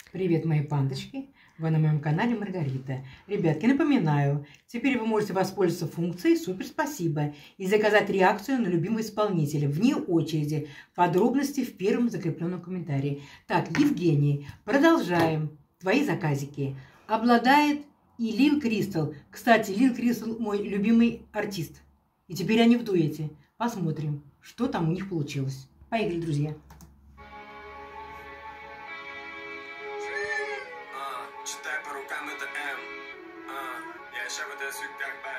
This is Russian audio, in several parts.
Привет, мои пандочки! Вы на моем канале Маргарита. Ребятки, напоминаю, теперь вы можете воспользоваться функцией «Супер спасибо» и заказать реакцию на любимого исполнителя вне очереди. Подробности в первом закрепленном комментарии. Так, Евгений, продолжаем. Твои заказики. Обладает и Лил Кристал. Кстати, Лил Кристал мой любимый артист. И теперь они в дуэте. Посмотрим, что там у них получилось. Поехали, друзья. Читай по рукам, это М. Я еще выдаю как Б.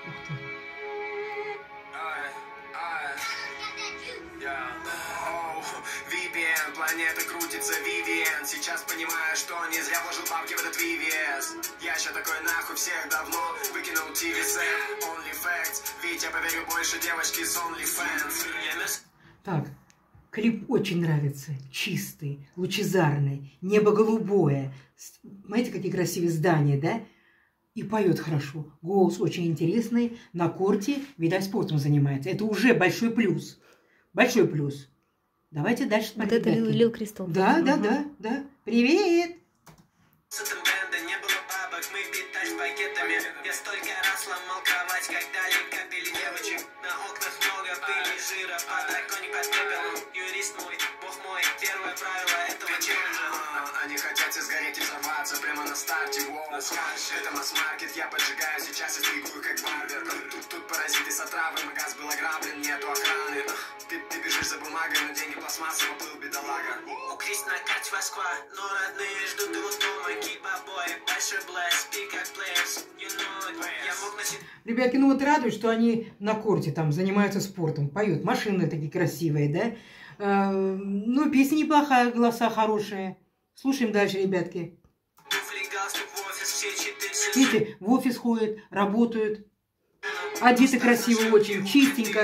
VPN, планета крутится, VVN. Сейчас понимаю, что не зря вложил бабки в этот VVS. Я еще такой нахуй всех давно выкинул TVS. Only facts, ведь я поверю больше девочки с OnlyFans. Так, клип очень нравится. Чистый, лучезарный, небо голубое. Смотрите, какие красивые здания, да? И поет хорошо. Голос очень интересный. На корте, видать, спортом занимается. Это уже большой плюс. Большой плюс. Давайте дальше смотреть. Вот это Лил Кристал. Да. Привет! С этого бенда не было бабок, мы питались пакетами. Я столько раз ломал кровать, когда линка били девочек. На окнах много пыли, жира, подоконник под пепелом. Юрист мой, бог мой, первое правило этого челленджа. Они хотят все сгореть и взорваться прямо на старте. Это масс-маркет, я поджигаю сейчас и стригую как барбер. Тут паразиты с отравой, магаз был ограблен, нету охраны. Ты бежишь за бумагой, но деньги пластмассово был бедолага. У Крис на карте Москва, но родные ждут его дома. Кипа-бой, большой блэс, пик как плеерс, you know it. Я мог носить... Ребятки, ну вот радует, что они на корте там занимаются спортом, поют. Машины такие красивые, да? Ну, песня неплохая, голоса хорошие. Слушаем дальше, ребятки. Видите, в офис ходят, работают. Одеты красиво очень, чистенько.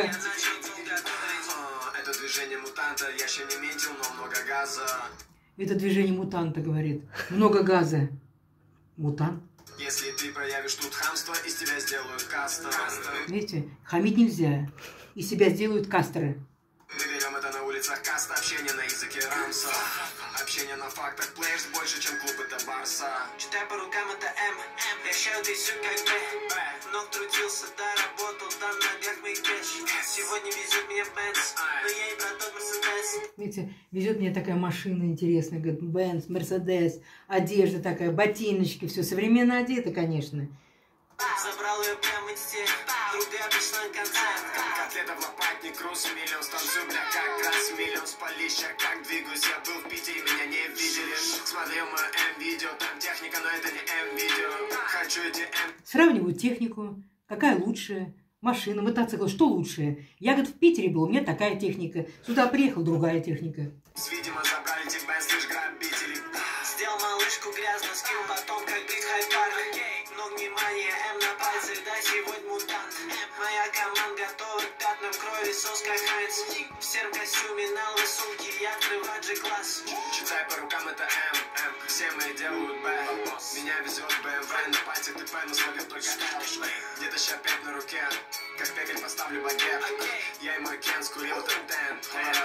Это движение мутанта, я еще не метил, но много газа. Это движение мутанта, говорит. Много газа. Мутант. Если ты проявишь тут хамство, из тебя сделают каста. Видите, хамить нельзя. Из себя сделают кастеры. Мы берем это на улицах каста, общение на языке рамса. Общение на фактах, плеерс больше, чем клуб, это Барса. Читай по рукам, это М. Я считаю, ты все как Б. Много трудился, доработал, там на ногах мой кэш. Сегодня везет меня Бенц, но я и про тот Мерседес. Видите, везет мне такая машина интересная, говорит, Бенц, Мерседес, одежда такая, ботиночки, все современно одето, конечно. Забрал ее прямо из тех, другая пришла на концерт. Котлета в лопатник, крус, миллион станцую, бля, как раз миллион спалища. Как двигаюсь, я был в Питере, меня не видели. Смотрел мое М-видео, там техника, но это не М-видео. Хочу эти М. Сравнивают технику, какая лучшая, машина, мотоцикл, что лучшее. Я, говорит, в Питере был, у меня такая техника, сюда приехал другая техника. Видимо, забрали тех Бенц, лишь грабители. Сделал малышку грязно, скинул потом, как бит хайпарк. Много внимания, М на пальце, да сегодня мутант. Моя команда готова к пятнам крови, соска Хайнц. В сером костюме, на лбу сумки, я открываю G-класс. Читай по рукам, это М. Все мои делают Б. Меня везет БМВ, на пальце ТП, но словил только Л. Где-то ща 5 на руке, как пекарь поставлю багет. Я и мой Кен скурил тен-тен.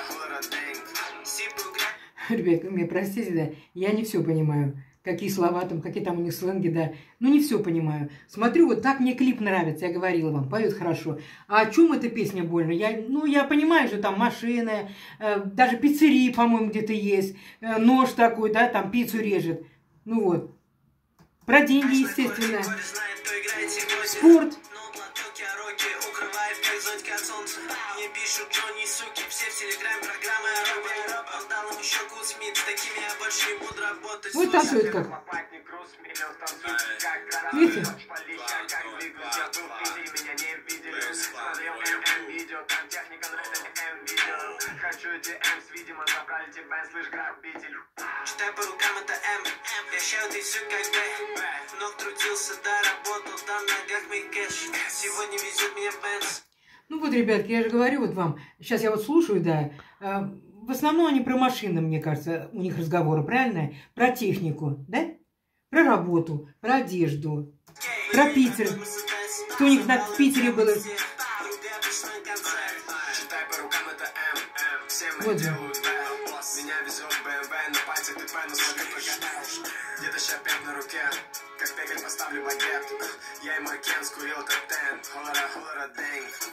Ребят, меня простите, да, я не все понимаю. Какие слова там, какие там у них сленги, да. Ну, не все понимаю. Смотрю, вот так мне клип нравится, я говорила вам, поют хорошо. А о чем эта песня больно? Я понимаю, что там машины, даже пиццерии, по-моему, где-то есть. Нож такой, да, там пиццу режет. Ну вот. Про деньги, естественно. Спорт. Мне пишут Джонни, суки, все в телеграм-программы он дал ему щеку Смит, с такими я больше не буду работать. Вот танцует как. Видите? Хочу эти М, видимо, забрали тебе Бенц, лишь грабитель. Читай по рукам, это М. Я считаю, ты все как Б. Много трудился, доработал, там на ногах мой кэш. Сегодня везет меня Бенц. Ну вот, ребятки, я же говорю вот вам, сейчас я вот слушаю, да, в основном они про машины, мне кажется, у них разговоры, правильно? Про технику, да? Про работу, про одежду, про Питер. Что у них в Питере было? Вот же. Хватит и пену свою прогоняешь. Детище опять на руке, как пекарь поставлю багет. Я и Маркен скурил топтен. Холора, холора, дэнг.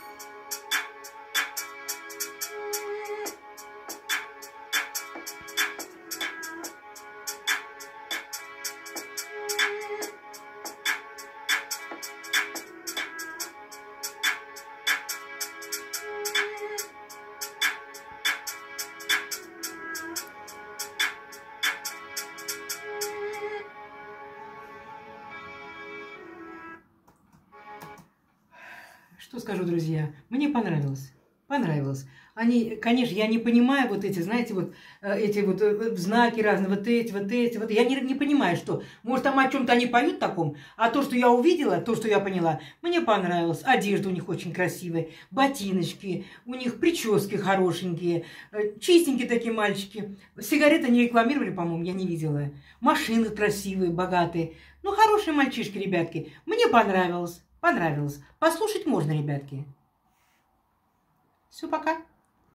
Что скажу, друзья? Мне понравилось. Понравилось. Они, конечно, я не понимаю вот эти, знаете, вот эти вот знаки разные, вот эти. Вот. Я не понимаю, что. Может, там о чем-то они поют таком, а то, что я увидела, то, что я поняла, мне понравилось. Одежда у них очень красивая, ботиночки, у них прически хорошенькие, чистенькие такие мальчики. Сигареты не рекламировали, по-моему, я не видела. Машины красивые, богатые. Ну, хорошие мальчишки, ребятки. Мне понравилось. Понравилось. Послушать можно, ребятки. Все, пока.